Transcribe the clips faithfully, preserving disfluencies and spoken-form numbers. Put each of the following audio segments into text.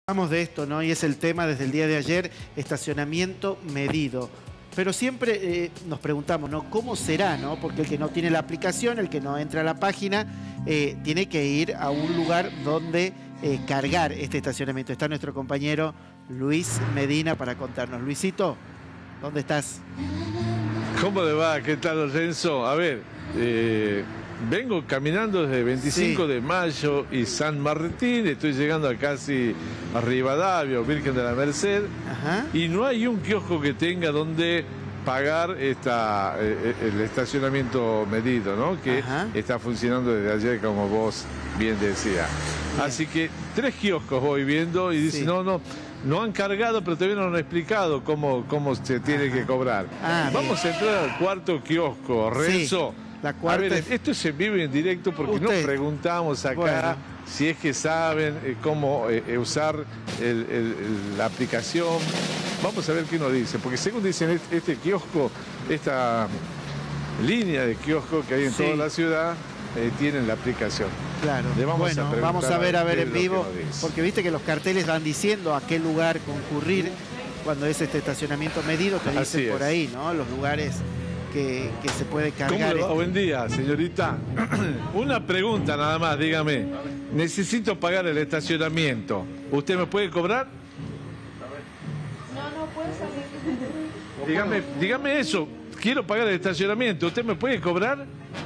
Hablamos de esto, ¿no? Y es el tema desde el día de ayer, estacionamiento medido. Pero siempre eh, nos preguntamos, ¿no? ¿Cómo será, no? Porque el que no tiene la aplicación, el que no entra a la página, eh, tiene que ir a un lugar donde eh, cargar este estacionamiento. Está nuestro compañero Luis Medina para contarnos. Luisito, ¿dónde estás? ¿Cómo le va? ¿Qué tal, Lorenzo? A ver, eh, vengo caminando desde veinticinco sí. de mayo y San Martín, estoy llegando a casi a Rivadavia, Virgen de la Merced, Ajá. y no hay un kiosco que tenga donde pagar esta, eh, el estacionamiento medido, ¿no? Que Ajá. está funcionando desde ayer, como vos bien decías. Así que tres kioscos voy viendo y dicen, sí. no, no, no han cargado, pero todavía no han explicado cómo, cómo se tiene Ajá. que cobrar. Ah, Vamos bien. a entrar al cuarto kiosco, Renzo. Sí. La cuarta... A ver, esto se vive en directo porque Usted. nos preguntamos acá bueno. si es que saben eh, cómo eh, usar el, el, el, la aplicación. Vamos a ver qué nos dice, porque según dicen este, este kiosco, esta línea de kiosco que hay en sí. toda la ciudad, eh, tienen la aplicación. Claro, Le vamos bueno, a vamos a ver a ver en vivo, porque viste que los carteles van diciendo a qué lugar concurrir cuando es este estacionamiento medido, te dicen por ahí, ¿no? Los lugares... Que, que se puede cargar. ¿Cómo le va? Buen día, señorita. Una pregunta nada más, dígame. Necesito pagar el estacionamiento. ¿Usted me puede cobrar? No, no puede salir. Dígame, dígame eso. Quiero pagar el estacionamiento. ¿Usted me puede cobrar?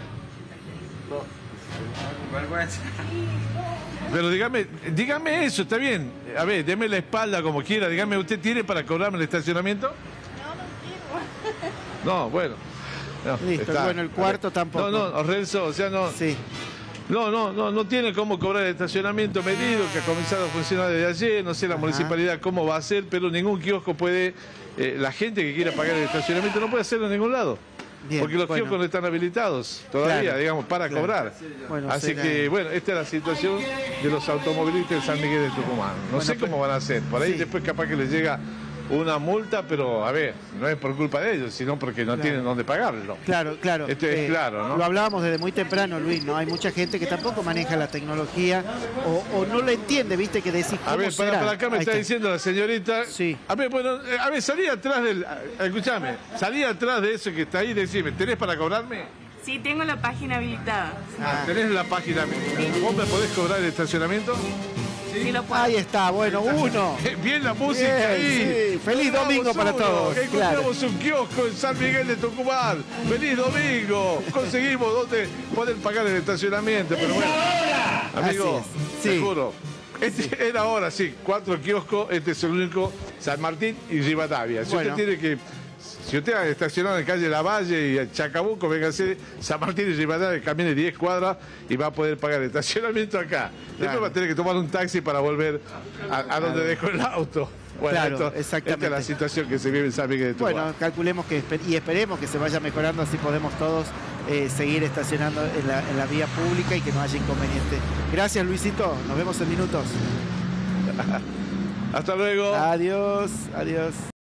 No. Vergüenza. Pero dígame, dígame eso, está bien. A ver, deme la espalda como quiera. Dígame, ¿usted tiene para cobrarme el estacionamiento? No, no quiero. No, bueno. No, Listo, está. bueno, el cuarto tampoco. No, no, Renzo, o sea, no. Sí. No, no, no, no tiene cómo cobrar el estacionamiento medido, que ha comenzado a funcionar desde ayer, no sé la Ajá. municipalidad cómo va a hacer, pero ningún kiosco puede, eh, la gente que quiera pagar el estacionamiento no puede hacerlo en ningún lado. Bien, porque los bueno. kioscos no están habilitados todavía, claro, digamos, para claro. cobrar. Bueno, Así será... que, bueno, esta es la situación de los automovilistas de San Miguel de Tucumán. No bueno, sé cómo van a hacer, por ahí sí. después capaz que les llega una multa, pero a ver, no es por culpa de ellos, sino porque no claro. tienen dónde pagarlo. Claro, claro. Esto es eh, claro, ¿no? Lo hablábamos desde muy temprano, Luis, ¿no? Hay mucha gente que tampoco maneja la tecnología o, o no la entiende, ¿viste? Que decís, ¿cómo A ver, para, será? para acá me Ahí está, está diciendo la señorita. Sí. A ver, bueno, a ver, salí atrás del... Escuchame, salí atrás de eso que está ahí y decime, ¿tenés para cobrarme? Sí, tengo la página habilitada. Ah, ¿tenés la página? ¿Vos me podés cobrar el estacionamiento? Sí, lo puedo. Ahí está, bueno, uno. Bien la música Bien, ahí. Sí. Feliz domingo uno, para todos. Encontramos claro. un kiosco en San Miguel de Tucumán. Feliz domingo. Conseguimos donde poder pagar el estacionamiento. Pero bueno, amigo, sí. te juro. Este sí. era ahora, sí, cuatro kioscos. Este es el único, San Martín y Rivadavia. Si bueno. usted tiene que... Si usted ha estacionado en calle Lavalle y Chacabuco, venga a hacer San Martín y Rivadavia, camine diez cuadras y va a poder pagar el estacionamiento acá. Claro. Después va a tener que tomar un taxi para volver a, a donde claro. dejó el auto. Bueno, claro, esto, exactamente. Esta es la situación que se vive en San Miguel de Tucumán. Bueno, calculemos que y esperemos que se vaya mejorando, así podemos todos eh, seguir estacionando en la, en la vía pública y que no haya inconveniente. Gracias, Luisito. Nos vemos en minutos. Hasta luego. Adiós, adiós.